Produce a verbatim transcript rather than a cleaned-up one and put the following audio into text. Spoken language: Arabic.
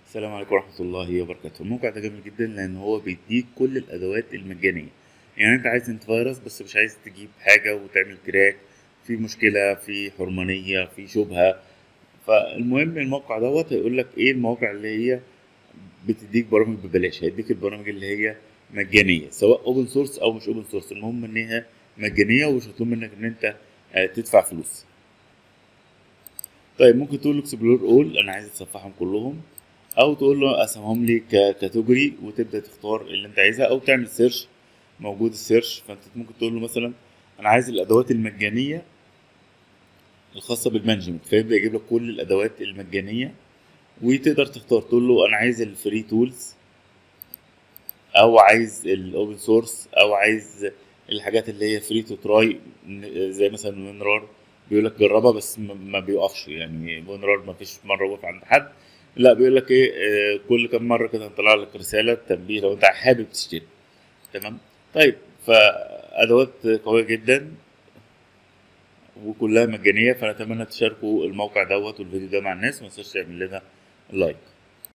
السلام عليكم ورحمة الله وبركاته. الموقع ده جميل جدا لأن هو بيديك كل الأدوات المجانية. يعني أنت عايز انت فيروس بس مش عايز تجيب حاجة وتعمل كراك، في مشكلة، في حرمانية، في شبهة. فالمهم الموقع دوت هيقول لك إيه المواقع اللي هي بتديك برامج ببلاش. هيديك البرامج اللي هي مجانية سواء اوبن سورس أو مش اوبن سورس، المهم إن هي مجانية ومش مطلوب منك إن أنت آه، تدفع فلوس. طيب ممكن تقول له اكسبلور اول، انا عايز اتصفحهم كلهم، او تقول له قسمهم لي ككاتيجوري وتبدا تختار اللي انت عايزها، او تعمل سيرش. موجود السيرش، فانت ممكن تقول له مثلا انا عايز الادوات المجانيه الخاصه بالمانجمنت، فيبدا يجيب لك كل الادوات المجانيه. وتقدر تختار تقول له انا عايز الفري تولز، او عايز الاوبن سورس، او عايز الحاجات اللي هي فري تو تراي، زي مثلا وينرار. بيقول لك جربها بس ما ما بيقفش، يعني وينرار ما فيش مره وقف عند حد. لا بيقول لك ايه، آه، كل كام مره كده هنطلع لك رساله تنبيه لو انت حابب تشتري. تمام. طيب فادوات قويه جدا وكلها مجانيه، فنتمنى تشاركوا الموقع دوت والفيديو ده مع الناس. ما تنساش تعمل لنا لايك.